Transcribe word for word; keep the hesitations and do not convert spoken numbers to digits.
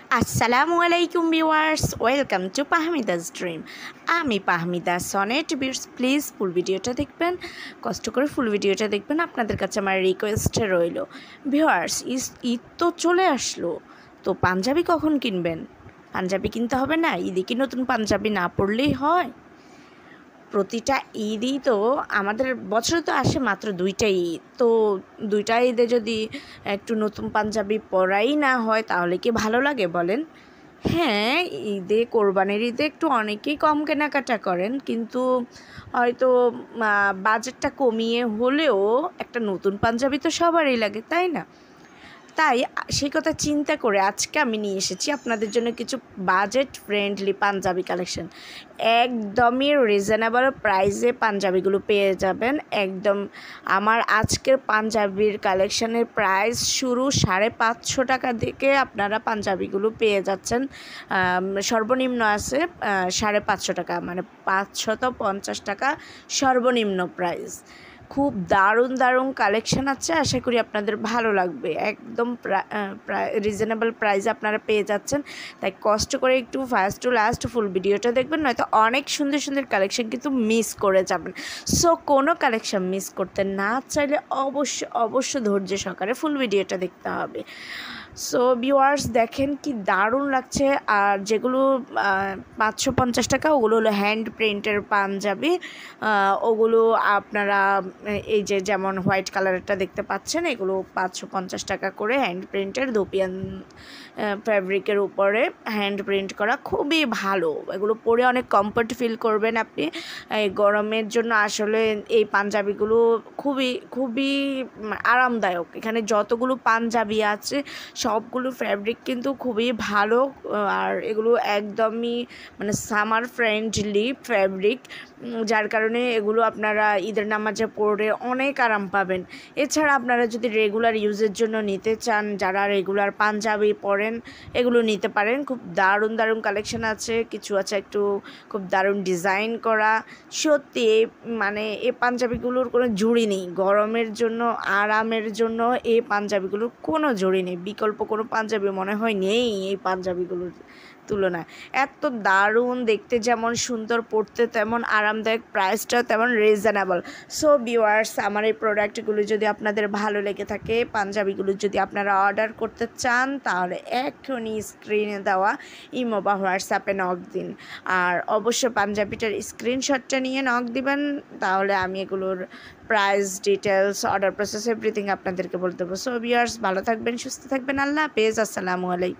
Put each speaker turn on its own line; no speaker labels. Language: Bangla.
আসসালামু আলাইকুম viewers, welcome to Pahmida's dream. আমি পাহমিদা সনেট বিটস। প্লিজ ফুল ভিডিওটা দেখবেন, কষ্ট করে ফুল ভিডিওটা দেখবেন। আপনাদের কাছে আমার রিকোয়েস্টে রইল ভিউয়ার্স, ঈদ তো চলে আসলো, তো পাঞ্জাবি কখন কিনবেন? পাঞ্জাবি কিনতে হবে না? ঈদে কি নতুন পাঞ্জাবি না পরলেই হয়? প্রতিটা ঈদই তো আমাদের বছরে তো আসে মাত্র দুইটা ঈদ, তো দুইটা ঈদে যদি একটু নতুন পাঞ্জাবি পরাই না হয় তাহলে কি ভালো লাগে বলেন? হ্যাঁ, ঈদে কোরবানির ঈদে একটু অনেকেই কম কেনাকাটা করেন, কিন্তু হয়তো বাজেটটা কমিয়ে হলেও একটা নতুন পাঞ্জাবি তো সবারই লাগে, তাই না? তাই সেই কথা চিন্তা করে আজকে আমি নিয়ে এসেছি আপনাদের জন্য কিছু বাজেট ফ্রেন্ডলি পাঞ্জাবি কালেকশন। একদমই রিজনেবল প্রাইসে পাঞ্জাবিগুলো পেয়ে যাবেন। একদম আমার আজকের পাঞ্জাবির কালেকশনের প্রাইস শুরু সাড়ে পাঁচশো টাকা থেকে আপনারা পাঞ্জাবিগুলো পেয়ে যাচ্ছেন। সর্বনিম্ন আছে সাড়ে পাঁচশো টাকা, মানে পাঁচশত পঞ্চাশ টাকা সর্বনিম্ন প্রাইস। খুব দারুণ দারুণ কালেকশান আছে, আশা করি আপনাদের ভালো লাগবে। একদম রিজনেবল প্রাইসে আপনারা পেয়ে যাচ্ছেন, তাই কষ্ট করে একটু ফার্স্ট টু লাস্ট ফুল ভিডিওটা দেখবেন, নয়তো অনেক সুন্দর সুন্দর কালেকশান কিন্তু মিস করে যাবেন। সো কোনো কালেকশান মিস করতে না চাইলে অবশ্য অবশ্য ধৈর্য সহকারে ফুল ভিডিওটা দেখতে হবে। সো ভিউয়ার্স, দেখেন কি দারুণ লাগছে। আর যেগুলো পাঁচশো পঞ্চাশ টাকা ওগুলো হলো হ্যান্ড প্রিন্টের পাঞ্জাবি। ওগুলো আপনারা এই যে যেমন হোয়াইট কালারটা দেখতে পাচ্ছেন, এগুলো পাঁচশো পঞ্চাশ টাকা করে হ্যান্ড প্রিন্টের ধুপিয়ান ফ্যাব্রিকের উপরে হ্যান্ড প্রিন্ট করা, খুবই ভালো। এগুলো পরে অনেক কমফর্ট ফিল করবেন আপনি। এই গরমের জন্য আসলে এই পাঞ্জাবিগুলো খুবই খুবই আরামদায়ক। এখানে যতগুলো পাঞ্জাবি আছে সবগুলো ফ্যাব্রিক কিন্তু খুবই ভালো, আর এগুলো একদমই মানে সামার ফ্রেন্ডলি ফ্যাব্রিক, যার কারণে এগুলো আপনারা ঈদের নামাজে পরে অনেক আরাম পাবেন। এছাড়া আপনারা যদি রেগুলার ইউজের জন্য নিতে চান, যারা রেগুলার পাঞ্জাবি পরেন, এগুলো নিতে পারেন। খুব দারুণ দারুণ কালেকশন আছে, কিছু আছে একটু খুব দারুণ ডিজাইন করা। সত্যি মানে এই পাঞ্জাবিগুলোর কোনো জুড়ি নেই। গরমের জন্য আরামের জন্য এই পাঞ্জাবিগুলোর কোনো জুড়ি নেই, বিকল্প কোনো পাঞ্জাবি মনে হয় নেই এই পাঞ্জাবিগুলোর তুলনায়। এত দারুণ দেখতে, যেমন সুন্দর, পড়তে তেমন আরামদায়ক, প্রাইসটাও তেমন রিজনেবল। সো ভিউয়ার্স, আমার এই প্রোডাক্টগুলো যদি আপনাদের ভালো লেগে থাকে, পাঞ্জাবিগুলো যদি আপনারা অর্ডার করতে চান, তাহলে এখনই স্ক্রিনে দেওয়া ইমো বা হোয়াটসঅ্যাপে নক দিন। আর অবশ্য পাঞ্জাবিটার স্ক্রিনশটটা নিয়ে নক দিবেন, তাহলে আমি এগুলোর price details, order process, everything আপনাদেরকে বলতে দেবো। সো ভিউয়ার্স, ভালো থাকবেন, সুস্থ থাকবেন, আল্লাহ হাফেজ, আসসালামু আলাইকুম।